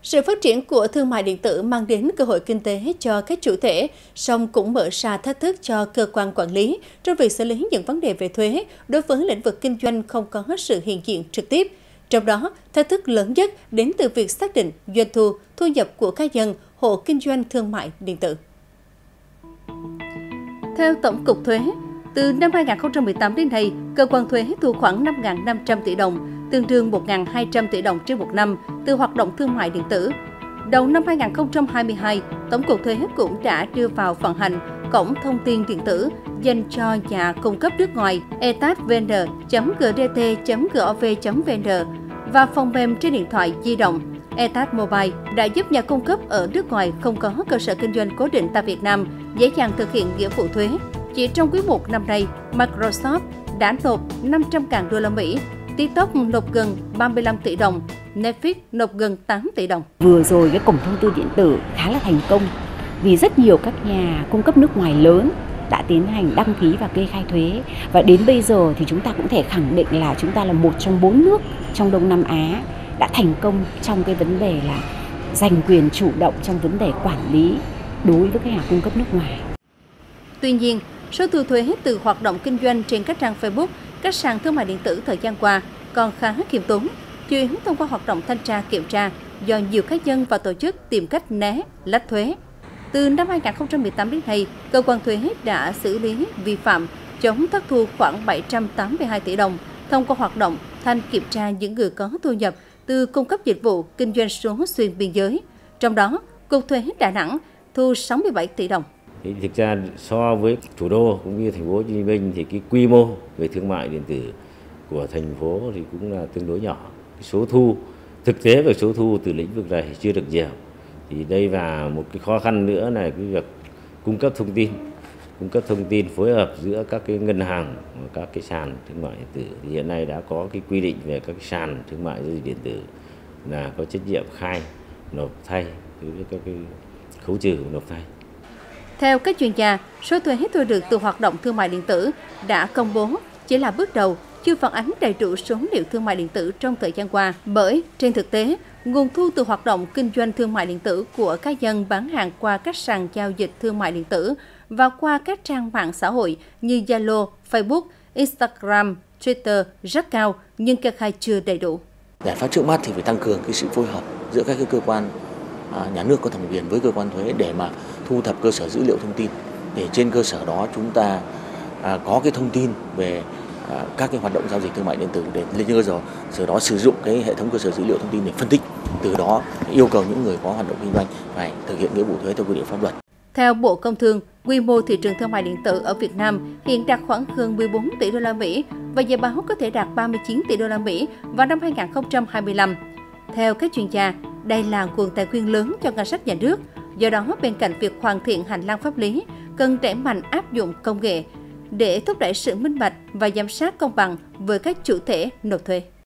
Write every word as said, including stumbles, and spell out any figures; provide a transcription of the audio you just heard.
Sự phát triển của thương mại điện tử mang đến cơ hội kinh tế cho các chủ thể, song cũng mở ra thách thức cho cơ quan quản lý trong việc xử lý những vấn đề về thuế đối với lĩnh vực kinh doanh không có sự hiện diện trực tiếp. Trong đó, thách thức lớn nhất đến từ việc xác định doanh thu, thu nhập của cá nhân, hộ kinh doanh thương mại điện tử. Theo Tổng cục Thuế, từ năm hai nghìn không trăm mười tám đến nay, cơ quan thuế thu khoảng năm nghìn năm trăm tỷ đồng, tương đương một nghìn hai trăm tỷ đồng trên một năm từ hoạt động thương mại điện tử. Đầu năm hai nghìn không trăm hai mươi hai, Tổng cục Thuế cũng đã đưa vào vận hành cổng thông tin điện tử dành cho nhà cung cấp nước ngoài e t a t vendor chấm g d t chấm gov chấm v n và phần mềm trên điện thoại di động e t a t Mobile đã giúp nhà cung cấp ở nước ngoài không có cơ sở kinh doanh cố định tại Việt Nam dễ dàng thực hiện nghĩa vụ thuế. Chỉ trong quý một năm nay, Microsoft đã nộp năm trăm nghìn đô la Mỹ, TikTok nộp gần ba mươi lăm tỷ đồng, Netflix nộp gần tám tỷ đồng. Vừa rồi cái cổng thông tin điện tử khá là thành công vì rất nhiều các nhà cung cấp nước ngoài lớn đã tiến hành đăng ký và kê khai thuế, và đến bây giờ thì chúng ta cũng thể khẳng định là chúng ta là một trong bốn nước trong Đông Nam Á đã thành công trong cái vấn đề là giành quyền chủ động trong vấn đề quản lý đối với các nhà cung cấp nước ngoài. Tuy nhiên, số thu thuế từ hoạt động kinh doanh trên các trang Facebook, các sàn thương mại điện tử thời gian qua còn khá khiêm tốn, chủ yếu thông qua hoạt động thanh tra kiểm tra do nhiều cá nhân và tổ chức tìm cách né, lách thuế. Từ năm hai nghìn không trăm mười tám đến nay, cơ quan thuế đã xử lý vi phạm chống thất thu khoảng bảy trăm tám mươi hai tỷ đồng thông qua hoạt động thanh kiểm tra những người có thu nhập từ cung cấp dịch vụ kinh doanh số xuyên biên giới. Trong đó, Cục Thuế Đà Nẵng thu sáu mươi bảy tỷ đồng. Thì thực ra so với thủ đô cũng như thành phố Hồ Chí Minh thì cái quy mô về thương mại điện tử của thành phố thì cũng là tương đối nhỏ. Cái số thu thực tế về số thu từ lĩnh vực này chưa được nhiều. Thì đây là một cái khó khăn nữa là cái việc cung cấp thông tin, cung cấp thông tin phối hợp giữa các cái ngân hàng và các cái sàn thương mại điện tử. Thì hiện nay đã có cái quy định về các cái sàn thương mại giao dịch điện tử là có trách nhiệm khai nộp thay đối với các cái khấu trừ nộp thay. Theo các chuyên gia, số thuế thu được từ hoạt động thương mại điện tử đã công bố chỉ là bước đầu, chưa phản ánh đầy đủ số liệu thương mại điện tử trong thời gian qua. Bởi trên thực tế, nguồn thu từ hoạt động kinh doanh thương mại điện tử của cá nhân bán hàng qua các sàn giao dịch thương mại điện tử và qua các trang mạng xã hội như Zalo, Facebook, Instagram, Twitter rất cao nhưng kê khai chưa đầy đủ. Giải pháp trước mắt thì phải tăng cường cái sự phối hợp giữa các cái cơ quan nhà nước có thẩm quyền với cơ quan thuế để mà thu thập cơ sở dữ liệu thông tin, để trên cơ sở đó chúng ta à, có cái thông tin về à, các cái hoạt động giao dịch thương mại điện tử, để lên cơ sở sở đó sử dụng cái hệ thống cơ sở dữ liệu thông tin để phân tích, từ đó yêu cầu những người có hoạt động kinh doanh phải thực hiện nghĩa vụ thuế theo quy định pháp luật. Theo Bộ Công Thương, quy mô thị trường thương mại điện tử ở Việt Nam hiện đạt khoảng hơn mười bốn tỷ đô la Mỹ và dự báo có thể đạt ba mươi chín tỷ đô la Mỹ vào năm hai nghìn không trăm hai mươi lăm. Theo các chuyên gia, đây là nguồn tài nguyên lớn cho ngân sách nhà nước. Do đó, bên cạnh việc hoàn thiện hành lang pháp lý, cần đẩy mạnh áp dụng công nghệ để thúc đẩy sự minh bạch và giám sát công bằng với các chủ thể nộp thuế.